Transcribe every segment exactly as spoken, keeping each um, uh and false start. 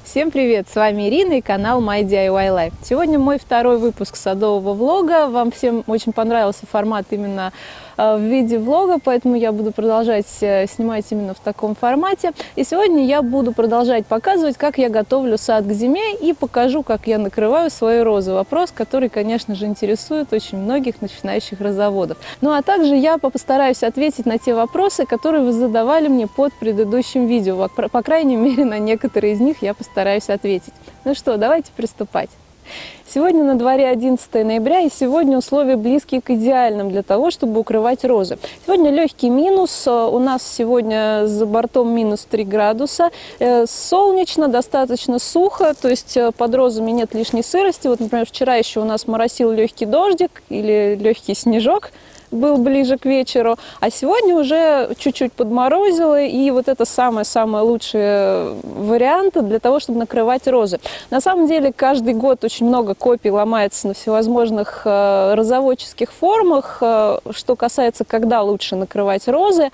Всем привет! С вами Ирина и канал My ди ай уай Life. Сегодня мой второй выпуск садового влога. Вам всем очень понравился формат именно в виде влога, поэтому я буду продолжать снимать именно в таком формате. И сегодня я буду продолжать показывать, как я готовлю сад к зиме, и покажу, как я накрываю свои розы. Вопрос, который, конечно же, интересует очень многих начинающих розоводов. Ну а также я постараюсь ответить на те вопросы, которые вы задавали мне под предыдущим видео. По крайней мере, на некоторые из них я постараюсь ответить. Ну что, давайте приступать. Сегодня на дворе одиннадцатое ноября, и сегодня условия близкие к идеальным для того, чтобы укрывать розы. Сегодня легкий минус, у нас сегодня за бортом минус три градуса, солнечно, достаточно сухо, то есть под розами нет лишней сырости. Вот, например, вчера еще у нас моросил легкий дождик или легкий снежок, был ближе к вечеру, а сегодня уже чуть-чуть подморозило, и вот это самые-самые лучшие варианты для того, чтобы накрывать розы. На самом деле, каждый год очень много копий ломается на всевозможных э, розоводческих форумах, э, что касается, когда лучше накрывать розы.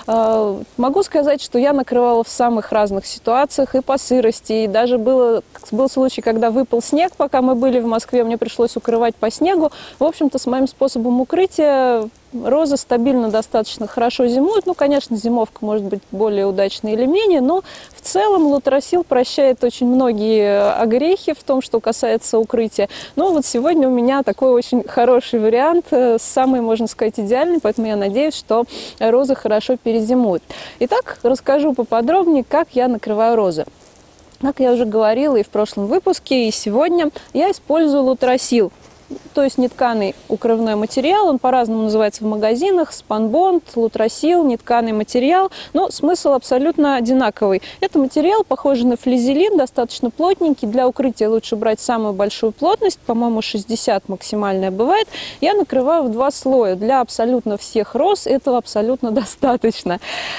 Э, могу сказать, что я накрывала в самых разных ситуациях, и по сырости, и даже было, был случай, когда выпал снег, пока мы были в Москве, мне пришлось укрывать по снегу. В общем-то, с моим способом укрытия розы стабильно достаточно хорошо зимуют. Ну, конечно, зимовка может быть более удачной или менее, но в целом Лутросил прощает очень многие огрехи в том, что касается укрытия. Но вот сегодня у меня такой очень хороший вариант, самый, можно сказать, идеальный, поэтому я надеюсь, что розы хорошо перезимуют. Итак, расскажу поподробнее, как я накрываю розы. Как я уже говорила и в прошлом выпуске, и сегодня, я использую Лутросил. То есть нетканый укрывной материал, он по-разному называется в магазинах, спанбонд, Лутросил, нетканый материал, но смысл абсолютно одинаковый. Это материал, похожий на флизелин, достаточно плотненький, для укрытия лучше брать самую большую плотность, по-моему, шестьдесят максимальная бывает. Я накрываю в два слоя, для абсолютно всех роз этого абсолютно достаточно.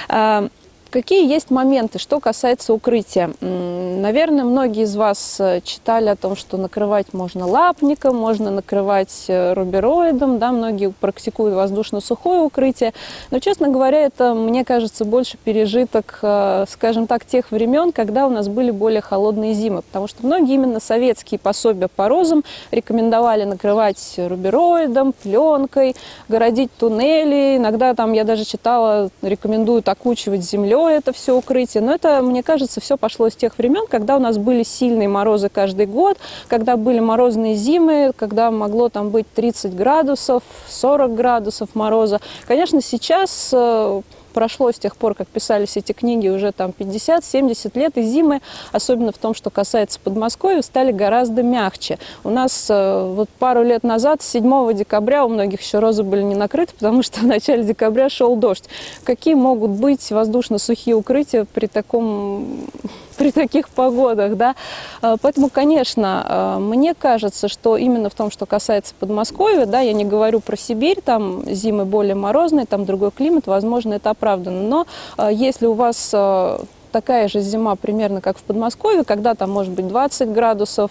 Какие есть моменты, что касается укрытия? Наверное, многие из вас читали о том, что накрывать можно лапником, можно накрывать рубероидом, да, многие практикуют воздушно-сухое укрытие. Но, честно говоря, это, мне кажется, больше пережиток, скажем так, тех времен, когда у нас были более холодные зимы. Потому что многие именно советские пособия по розам рекомендовали накрывать рубероидом, пленкой, городить туннели. Иногда там, я даже читала, рекомендуют окучивать землей это все укрытие. Но это, мне кажется, все пошло с тех времен, когда у нас были сильные морозы каждый год, когда были морозные зимы, когда могло там быть тридцать градусов, сорок градусов мороза. Конечно, сейчас прошло с тех пор, как писались эти книги, уже там пятьдесят-семьдесят лет, и зимы, особенно в том, что касается Подмосковья, стали гораздо мягче. У нас вот пару лет назад, седьмого декабря, у многих еще розы были не накрыты, потому что в начале декабря шел дождь. Какие могут быть воздушно-сухие укрытия при таком... при таких погодах, да? Поэтому, конечно, мне кажется, что именно в том, что касается Подмосковья, да, я не говорю про Сибирь, там зимы более морозные, там другой климат, возможно, это оправдано. Но если у вас такая же зима примерно как в Подмосковье, когда там может быть двадцать градусов,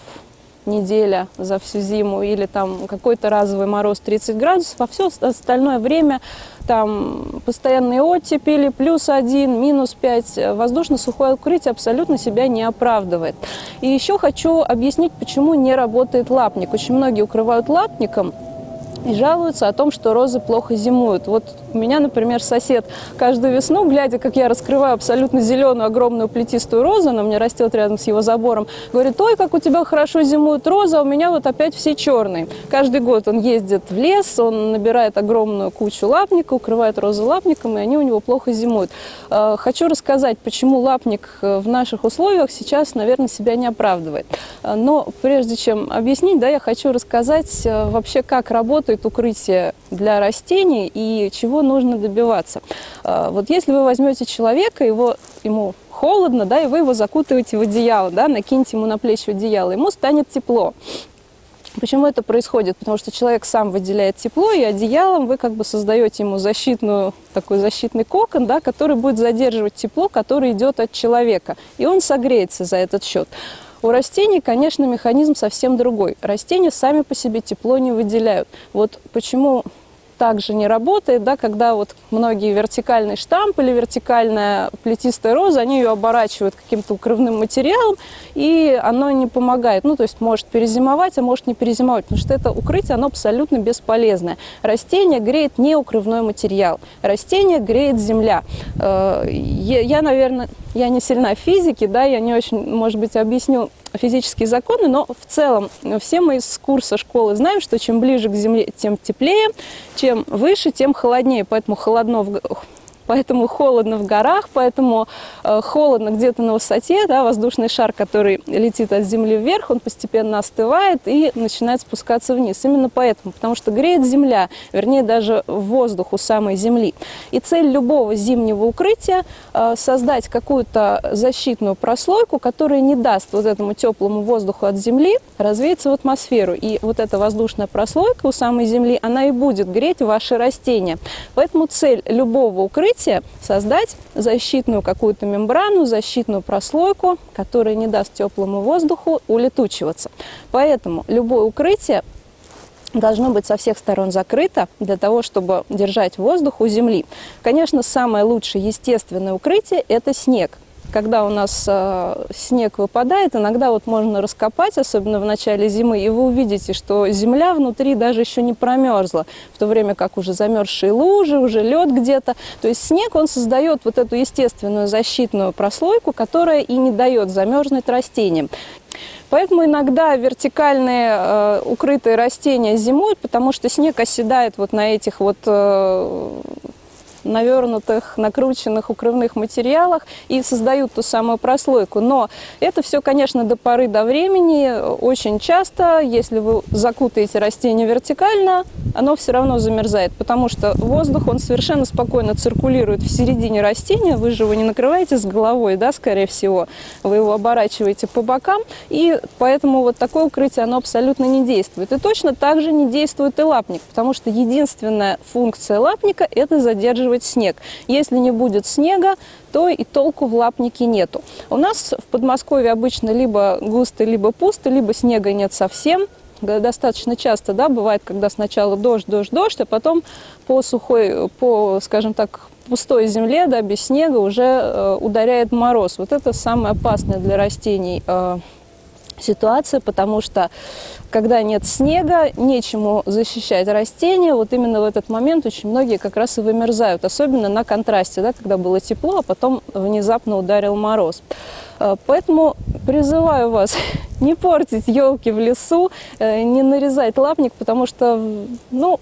неделя за всю зиму, или там какой-то разовый мороз тридцать градусов, а все остальное время там постоянные оттепели, плюс один, минус пять, воздушно-сухое укрытие абсолютно себя не оправдывает. И еще хочу объяснить, почему не работает лапник. Очень многие укрывают лапником и жалуются о том, что розы плохо зимуют. Вот у меня, например, сосед каждую весну, глядя, как я раскрываю абсолютно зеленую, огромную плетистую розу, она у меня растет рядом с его забором, говорит: ой, как у тебя хорошо зимуют розы, а у меня вот опять все черные. Каждый год он ездит в лес, он набирает огромную кучу лапника, укрывает розы лапником, и они у него плохо зимуют. Хочу рассказать, почему лапник в наших условиях сейчас, наверное, себя не оправдывает. Но прежде чем объяснить, да, я хочу рассказать вообще, как работает укрытие для растений и чего нужно добиваться. Вот если вы возьмете человека, его, ему холодно, да, и вы его закутываете в одеяло, да, накиньте ему на плечи одеяло, ему станет тепло. Почему это происходит? Потому что человек сам выделяет тепло, и одеялом вы как бы создаете ему защитную, такой защитный кокон, да, который будет задерживать тепло, которое идет от человека, и он согреется за этот счет. У растений, конечно, механизм совсем другой. Растения сами по себе тепло не выделяют. Вот почему также не работает, да, когда вот многие вертикальный штамп или вертикальная плетистая роза, они ее оборачивают каким-то укрывным материалом, и оно не помогает. Ну, то есть может перезимовать, а может не перезимовать, потому что это укрытие, оно абсолютно бесполезное. Растение греет не укрывной материал, растение греет земля. Я, я, наверное, я не сильна в физике, да, я не очень, может быть, объясню физические законы, но в целом все мы из курса школы знаем, что чем ближе к земле, тем теплее, чем выше, тем холоднее, поэтому холодно в... Поэтому холодно в горах, поэтому э, холодно где-то на высоте, да, воздушный шар, который летит от земли вверх, он постепенно остывает и начинает спускаться вниз. Именно поэтому, потому что греет земля, вернее даже воздух у самой земли. И цель любого зимнего укрытия э, создать какую-то защитную прослойку, которая не даст вот этому теплому воздуху от земли развеяться в атмосферу. И вот эта воздушная прослойка у самой земли, она и будет греть ваши растения. Поэтому цель любого укрытия создать защитную какую-то мембрану, защитную прослойку, которая не даст теплому воздуху улетучиваться. Поэтому любое укрытие должно быть со всех сторон закрыто для того, чтобы держать воздух у земли. Конечно, самое лучшее естественное укрытие – это снег. Когда у нас э, снег выпадает, иногда вот можно раскопать, особенно в начале зимы, и вы увидите, что земля внутри даже еще не промерзла, в то время как уже замерзшие лужи, уже лед где-то. То есть снег, он создает вот эту естественную защитную прослойку, которая и не дает замерзнуть растениям. Поэтому иногда вертикальные э, укрытые растения зимуют, потому что снег оседает вот на этих вот... Э, навернутых, накрученных укрывных материалах и создают ту самую прослойку. Но это все, конечно, до поры до времени. Очень часто, если вы закутаете растение вертикально, оно все равно замерзает, потому что воздух, он совершенно спокойно циркулирует в середине растения. Вы же его не накрываете с головой, да, скорее всего. Вы его оборачиваете по бокам, и поэтому вот такое укрытие, оно абсолютно не действует. И точно так же не действует и лапник, потому что единственная функция лапника – это задерживать снег. Если не будет снега, то и толку в лапнике нету. У нас в Подмосковье обычно либо густо, либо пусто, либо снега нет совсем. Достаточно часто, да, бывает, когда сначала дождь, дождь, дождь, а потом по сухой, по, скажем так, пустой земле, да, без снега уже э, ударяет мороз. Вот это самое опасное для растений э, ситуация, потому что когда нет снега, нечему защищать растения. Вот именно в этот момент очень многие как раз и вымерзают, особенно на контрасте, да, когда было тепло, а потом внезапно ударил мороз. Поэтому призываю вас не портить елки в лесу, не нарезать лапник, потому что, ну,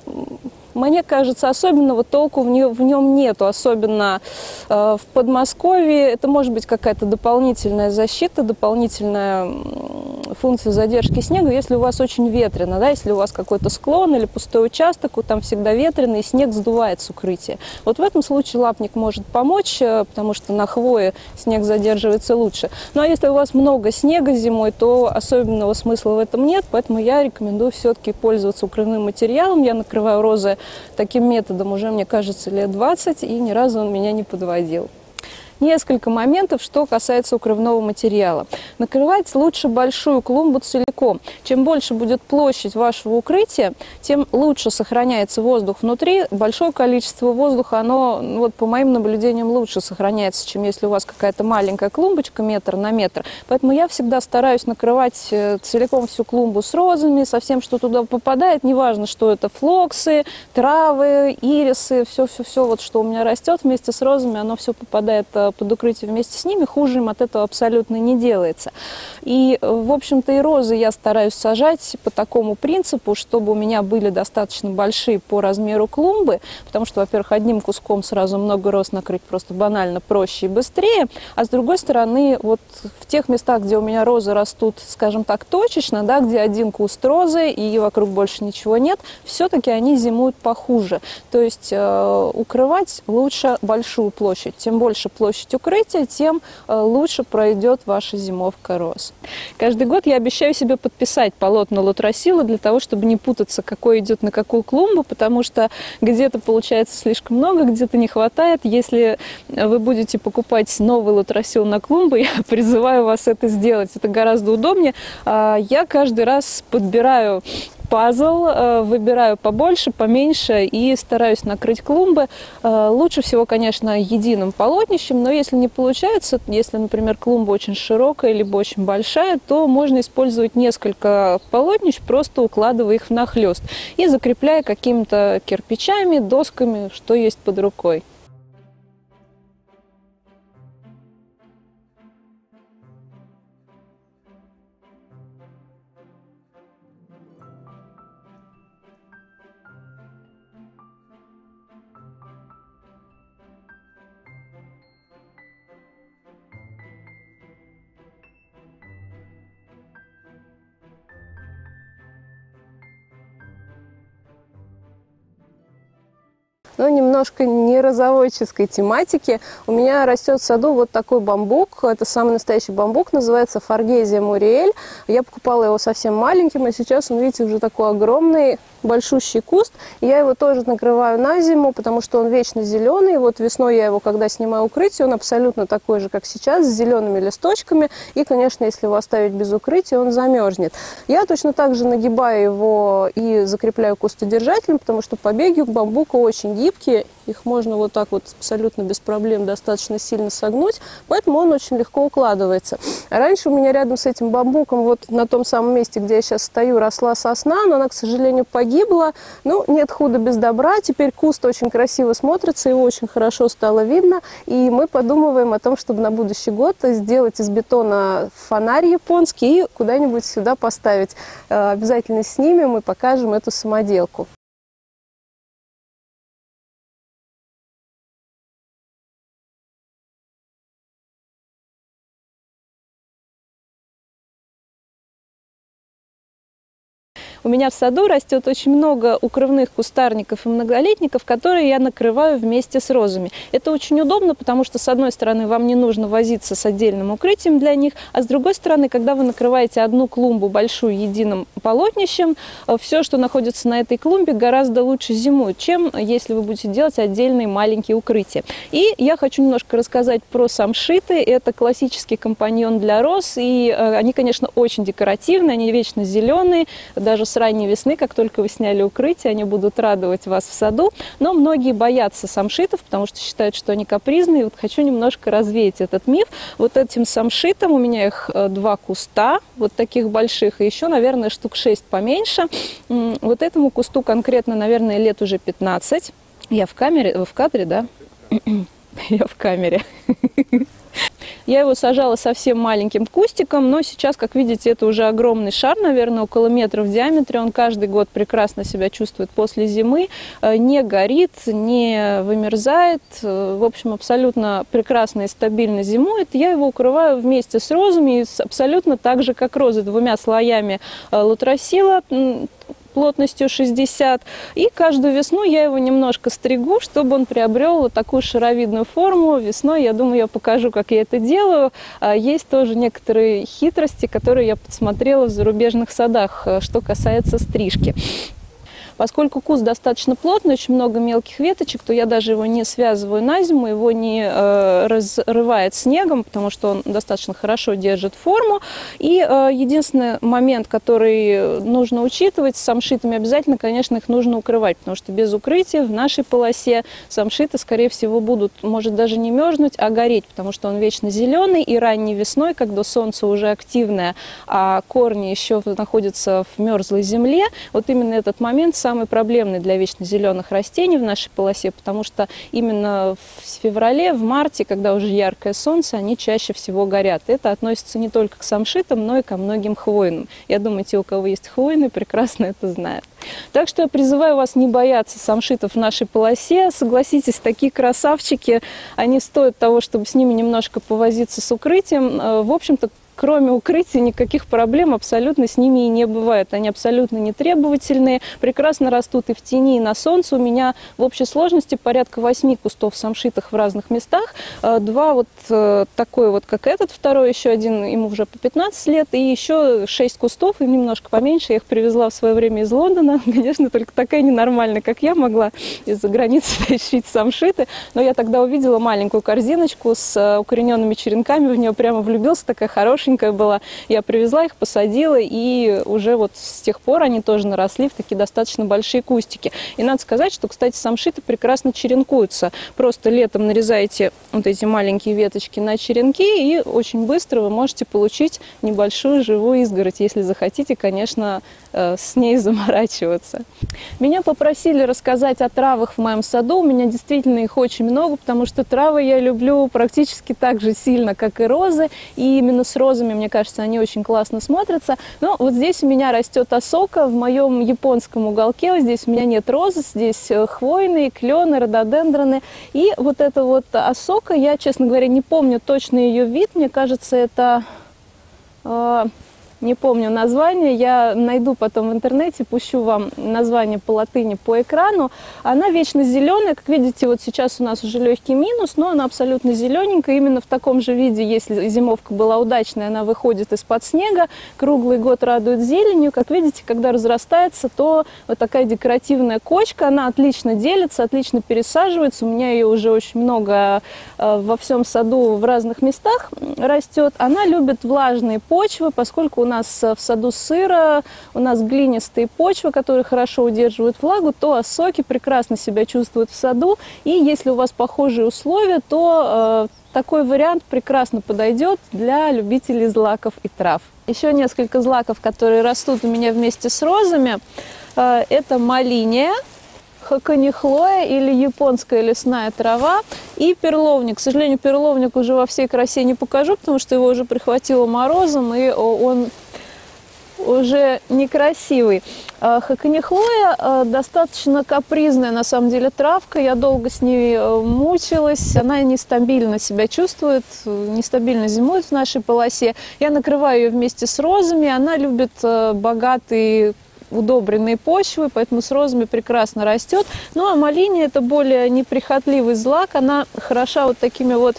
мне кажется, особенного толку в, не, в нем нету, особенно э, в Подмосковье. Это может быть какая-то дополнительная защита, дополнительная функция задержки снега, если у вас очень ветрено, да, если у вас какой-то склон или пустой участок, там всегда ветрено, и снег сдувает с укрытия. Вот в этом случае лапник может помочь, потому что на хвое снег задерживается лучше. Ну а если у вас много снега зимой, то особенного смысла в этом нет, поэтому я рекомендую все-таки пользоваться укрывным материалом. Я накрываю розы таким методом уже, мне кажется, лет двадцать, и ни разу он меня не подводил. Несколько моментов, что касается укрывного материала. Накрывать лучше большую клумбу целиком. Чем больше будет площадь вашего укрытия, тем лучше сохраняется воздух внутри. Большое количество воздуха, оно, вот по моим наблюдениям, лучше сохраняется, чем если у вас какая-то маленькая клумбочка метр на метр. Поэтому я всегда стараюсь накрывать целиком всю клумбу с розами, со всем, что туда попадает. Неважно, что это флоксы, травы, ирисы, все-все-все, вот, что у меня растет вместе с розами, оно все попадает под укрытие вместе с ними, хуже им от этого абсолютно не делается. И, в общем-то, и розы я стараюсь сажать по такому принципу, чтобы у меня были достаточно большие по размеру клумбы, потому что, во-первых, одним куском сразу много роз накрыть просто банально проще и быстрее, а с другой стороны, вот в тех местах, где у меня розы растут, скажем так, точечно, да, где один куст розы и вокруг больше ничего нет, все-таки они зимуют похуже. То есть э, укрывать лучше большую площадь. Тем больше площадь укрытия, тем лучше пройдет ваша зимовка роз. Каждый год я обещаю себе подписать полотна Лутросила для того, чтобы не путаться, какой идет на какую клумбу, потому что где-то получается слишком много, где-то не хватает. Если вы будете покупать новый Лутросил на клумбу, я призываю вас это сделать. Это гораздо удобнее. Я каждый раз подбираю пазл, выбираю побольше, поменьше и стараюсь накрыть клумбы. Лучше всего, конечно, единым полотнищем, но если не получается, если, например, клумба очень широкая либо очень большая, то можно использовать несколько полотнищ, просто укладывая их внахлёст и закрепляя какими-то кирпичами, досками, что есть под рукой. Но немножко не розоводческой тематики. У меня растет в саду вот такой бамбук. Это самый настоящий бамбук, называется Форгезия Муриэль. Я покупала его совсем маленьким, а сейчас он, видите, уже такой огромный, большущий куст. И я его тоже накрываю на зиму, потому что он вечно зеленый. Вот весной я его, когда снимаю укрытие, он абсолютно такой же, как сейчас, с зелеными листочками. И, конечно, если его оставить без укрытия, он замерзнет. Я точно так же нагибаю его и закрепляю кустодержателем, потому что побеги у бамбука очень гибкие. Их можно вот так вот абсолютно без проблем достаточно сильно согнуть, поэтому он очень легко укладывается. Раньше у меня рядом с этим бамбуком, вот на том самом месте, где я сейчас стою, росла сосна, но она, к сожалению, погибла. Ну, нет худа без добра. Теперь куст очень красиво смотрится, его очень хорошо стало видно. И мы подумываем о том, чтобы на будущий год сделать из бетона фонарь японский и куда-нибудь сюда поставить. Обязательно снимем и покажем эту самоделку. У меня в саду растет очень много укрывных кустарников и многолетников, которые я накрываю вместе с розами. Это очень удобно, потому что, с одной стороны, вам не нужно возиться с отдельным укрытием для них, а с другой стороны, когда вы накрываете одну клумбу большую единым полотнищем, все, что находится на этой клумбе, гораздо лучше зимует, чем если вы будете делать отдельные маленькие укрытия. И я хочу немножко рассказать про самшиты. Это классический компаньон для роз, и они, конечно, очень декоративные, они вечно зеленые, даже с ранней весны, как только вы сняли укрытие, они будут радовать вас в саду. Но многие боятся самшитов, потому что считают, что они капризные. Вот хочу немножко развеять этот миф. Вот этим самшитом, у меня их два куста, вот таких больших, и еще, наверное, штук шесть поменьше. Вот этому кусту конкретно, наверное, лет уже пятнадцать. Я в камере, вы в кадре, да? Я в камере. Я его сажала совсем маленьким кустиком, но сейчас, как видите, это уже огромный шар, наверное, около метра в диаметре. Он каждый год прекрасно себя чувствует после зимы, не горит, не вымерзает. В общем, абсолютно прекрасно и стабильно зимует. Я его укрываю вместе с розами, абсолютно так же, как розы, двумя слоями лутросила плотностью шестьдесят. И каждую весну я его немножко стригу, чтобы он приобрел вот такую шаровидную форму. Весной, я думаю, я покажу, как я это делаю. Есть тоже некоторые хитрости, которые я подсмотрела в зарубежных садах, что касается стрижки. Поскольку куст достаточно плотный, очень много мелких веточек, то я даже его не связываю на зиму, его не э, разрывает снегом, потому что он достаточно хорошо держит форму. И э, единственный момент, который нужно учитывать, с самшитами обязательно, конечно, их нужно укрывать, потому что без укрытия в нашей полосе самшиты, скорее всего, будут, может, даже не мерзнуть, а гореть, потому что он вечно зеленый, и ранней весной, когда солнце уже активное, а корни еще находятся в мерзлой земле, вот именно этот момент самый проблемный для вечно зеленых растений в нашей полосе, потому что именно в феврале, в марте, когда уже яркое солнце, они чаще всего горят. Это относится не только к самшитам, но и ко многим хвойным. Я думаю, те, у кого есть хвойные, прекрасно это знают. Так что я призываю вас не бояться самшитов в нашей полосе. Согласитесь, такие красавчики, они стоят того, чтобы с ними немножко повозиться с укрытием. В общем-то, кроме укрытия, никаких проблем абсолютно с ними и не бывает. Они абсолютно нетребовательные, прекрасно растут и в тени, и на солнце. У меня в общей сложности порядка восьми кустов самшитых в разных местах. Два вот такой вот, как этот, второй еще один, ему уже по пятнадцать лет, и еще шесть кустов, им немножко поменьше. Я их привезла в свое время из Лондона. Конечно, только такая ненормальная, как я, могла из-за границы тащить самшиты. Но я тогда увидела маленькую корзиночку с укорененными черенками, в нее прямо влюбился, такая хорошая, хорошенькая была. Я привезла их, посадила, и уже вот с тех пор они тоже наросли в такие достаточно большие кустики. И надо сказать, что, кстати, самшиты прекрасно черенкуются. Просто летом нарезаете вот эти маленькие веточки на черенки, и очень быстро вы можете получить небольшую живую изгородь, если захотите, конечно, с ней заморачиваться. Меня попросили рассказать о травах в моем саду. У меня действительно их очень много, потому что травы я люблю практически так же сильно, как и розы. И именно с розами, мне кажется, они очень классно смотрятся. Но вот здесь у меня растет осока в моем японском уголке. Вот здесь у меня нет розы, здесь хвойные, клены, рододендроны. И вот эта вот осока, я, честно говоря, не помню точно ее вид. Мне кажется, это... Э Не помню название, я найду потом в интернете, пущу вам название по латыни по экрану. Она вечно зеленая, как видите, вот сейчас у нас уже легкий минус, но она абсолютно зелененькая. Именно в таком же виде, если зимовка была удачная, она выходит из-под снега, круглый год радует зеленью. Как видите, когда разрастается, то вот такая декоративная кочка, она отлично делится, отлично пересаживается. У меня ее уже очень много во всем саду в разных местах растет. Она любит влажные почвы, поскольку у У нас в саду сыро, у нас глинистые почвы, которые хорошо удерживают влагу, то осоки прекрасно себя чувствуют в саду. И если у вас похожие условия, то э, такой вариант прекрасно подойдет для любителей злаков и трав. Еще несколько злаков, которые растут у меня вместе с розами. Э, это малиния, хаконихлоя или японская лесная трава и перловник. К сожалению, перловник уже во всей красе не покажу, потому что его уже прихватило морозом, и он уже некрасивый. Хаконихлоя достаточно капризная, на самом деле, травка. Я долго с ней мучилась. Она нестабильно себя чувствует, нестабильно зимует в нашей полосе. Я накрываю ее вместе с розами. Она любит богатые удобренные почвы, поэтому с розами прекрасно растет. Ну а малиния — это более неприхотливый злак. Она хороша вот такими вот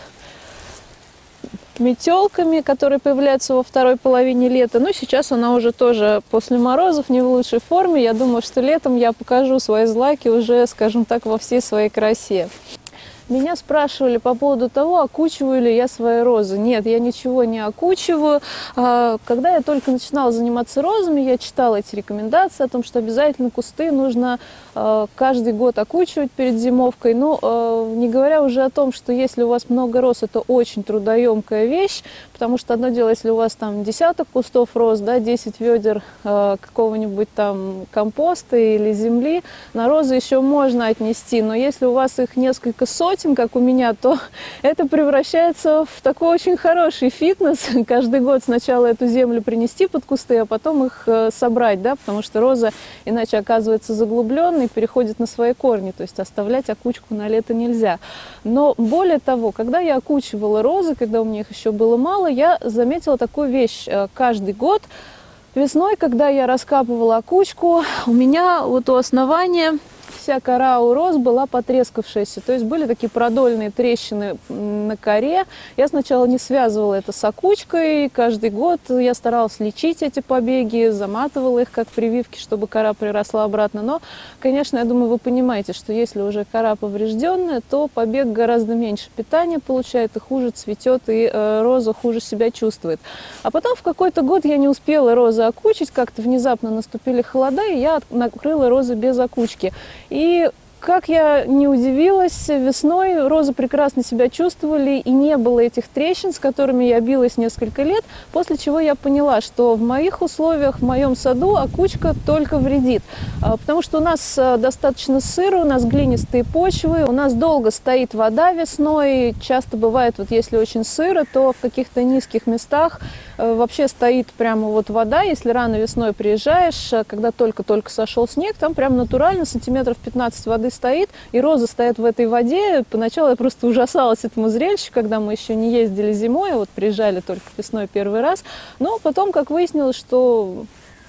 метелками, которые появляются во второй половине лета. Ну, сейчас она уже тоже после морозов не в лучшей форме. Я думаю, что летом я покажу свои злаки уже, скажем так, во всей своей красе. Меня спрашивали по поводу того, окучиваю ли я свои розы. Нет, я ничего не окучиваю. Когда я только начинала заниматься розами, я читала эти рекомендации о том, что обязательно кусты нужно каждый год окучивать перед зимовкой. Но не говоря уже о том, что если у вас много роз, это очень трудоемкая вещь, потому что одно дело, если у вас там десяток кустов роз, да, десять ведер какого-нибудь там компоста или земли, на розы еще можно отнести. Но если у вас их несколько сотен, как у меня, то это превращается в такой очень хороший фитнес. Каждый год сначала эту землю принести под кусты, а потом их собрать, да, потому что роза иначе оказывается заглубленной и переходит на свои корни, то есть оставлять окучку на лето нельзя. Но более того, когда я окучивала розы, когда у меня их еще было мало, я заметила такую вещь. Каждый год весной, когда я раскапывала окучку, у меня вот у основания вся кора у роз была потрескавшаяся, то есть были такие продольные трещины на коре. Я сначала не связывала это с окучкой, каждый год я старалась лечить эти побеги, заматывала их как прививки, чтобы кора приросла обратно. Но, конечно, я думаю, вы понимаете, что если уже кора поврежденная, то побег гораздо меньше питания получает и хуже цветет, и э, роза хуже себя чувствует. А потом в какой-то год я не успела розы окучить, как-то внезапно наступили холода, и я накрыла розы без окучки. И как я не удивилась, весной розы прекрасно себя чувствовали, и не было этих трещин, с которыми я билась несколько лет, после чего я поняла, что в моих условиях, в моем саду окучка только вредит. Потому что у нас достаточно сыро, у нас глинистые почвы, у нас долго стоит вода весной, часто бывает, вот если очень сыро, то в каких-то низких местах вообще стоит прямо вот вода. Если рано весной приезжаешь, когда только-только сошел снег, там прям натурально сантиметров пятнадцать воды стоит, и розы стоят в этой воде. Поначалу я просто ужасалась этому зрелищу, когда мы еще не ездили зимой, а вот приезжали только весной первый раз. Но потом, как выяснилось, что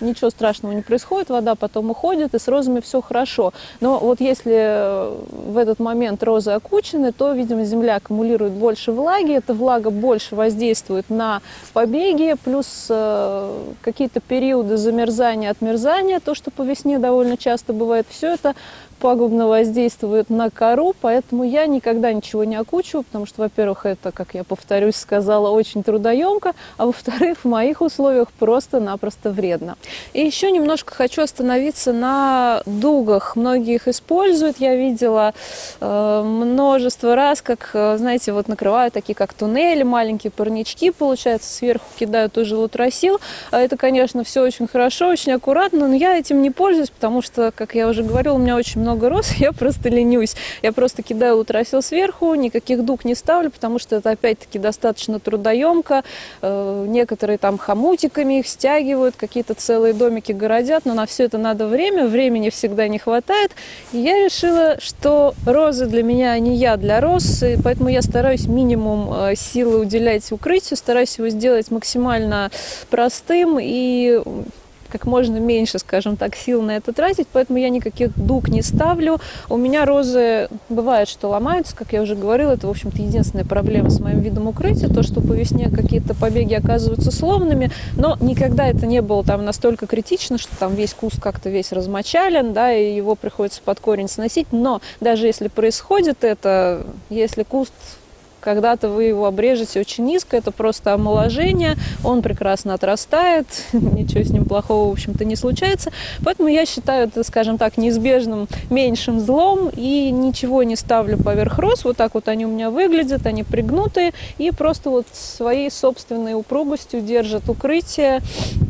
ничего страшного не происходит, вода потом уходит, и с розами все хорошо. Но вот если в этот момент розы окучены, то, видимо, земля аккумулирует больше влаги, эта влага больше воздействует на побеги, плюс э, какие-то периоды замерзания, отмерзания, то, что по весне довольно часто бывает, все это пагубно воздействует на кору, поэтому я никогда ничего не окучиваю, потому что, во-первых, это, как я повторюсь, сказала, очень трудоемко, а во-вторых, в моих условиях просто-напросто вредно. И еще немножко хочу остановиться на дугах. Многие их используют, я видела э, множество раз, как, знаете, вот накрывают такие, как туннели, маленькие парнички, получается, сверху кидают тоже лутросил. Это, конечно, все очень хорошо, очень аккуратно, но я этим не пользуюсь, потому что, как я уже говорила, у меня очень много много роз, я просто ленюсь. Я просто кидаю лутросил сверху, никаких дуг не ставлю, потому что это опять-таки достаточно трудоемко. Э, некоторые там хомутиками их стягивают, какие-то целые домики городят, но на все это надо время, времени всегда не хватает. И я решила, что розы для меня не я для роз, и поэтому я стараюсь минимум э, силы уделять укрытию, стараюсь его сделать максимально простым и как можно меньше, скажем так, сил на это тратить, поэтому я никаких дуг не ставлю. У меня розы бывает, что ломаются, как я уже говорила, это, в общем-то, единственная проблема с моим видом укрытия, то, что по весне какие-то побеги оказываются сломанными, но никогда это не было там настолько критично, что там весь куст как-то весь размочален, да, и его приходится под корень сносить, но даже если происходит это, если куст когда-то вы его обрежете очень низко, это просто омоложение, он прекрасно отрастает, ничего с ним плохого, в общем-то, не случается. Поэтому я считаю это, скажем так, неизбежным меньшим злом и ничего не ставлю поверх роз. Вот так вот они у меня выглядят, они пригнутые и просто вот своей собственной упругостью держат укрытие.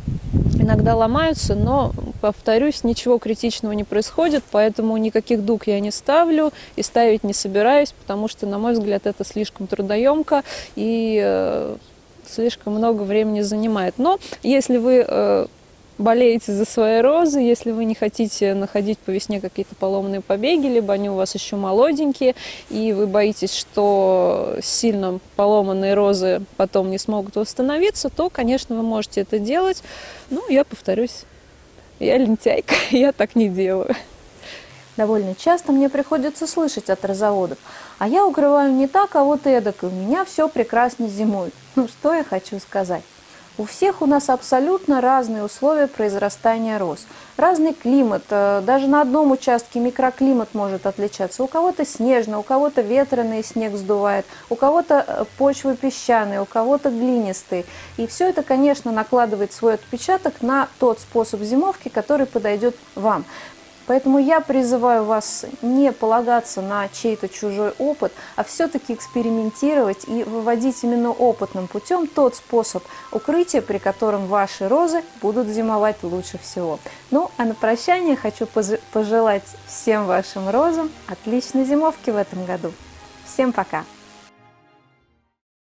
Иногда ломаются, но, повторюсь, ничего критичного не происходит, поэтому никаких дуг я не ставлю и ставить не собираюсь, потому что, на мой взгляд, это слишком трудоемко и э, слишком много времени занимает. Но если вы э, болеете за свои розы, если вы не хотите находить по весне какие-то поломанные побеги, либо они у вас еще молоденькие, и вы боитесь, что сильно поломанные розы потом не смогут восстановиться, то, конечно, вы можете это делать. Ну, я повторюсь, я лентяйка, я так не делаю. Довольно часто мне приходится слышать от розоводов: а я укрываю не так, а вот эдак, и у меня все прекрасно зимует. Ну, что я хочу сказать? У всех у нас абсолютно разные условия произрастания роз. Разный климат, даже на одном участке микроклимат может отличаться. У кого-то снежно, у кого-то ветреный, снег сдувает, у кого-то почвы песчаные, у кого-то глинистые. И все это, конечно, накладывает свой отпечаток на тот способ зимовки, который подойдет вам. Поэтому я призываю вас не полагаться на чей-то чужой опыт, а все-таки экспериментировать и выводить именно опытным путем тот способ укрытия, при котором ваши розы будут зимовать лучше всего. Ну, а на прощание хочу пожелать всем вашим розам отличной зимовки в этом году. Всем пока!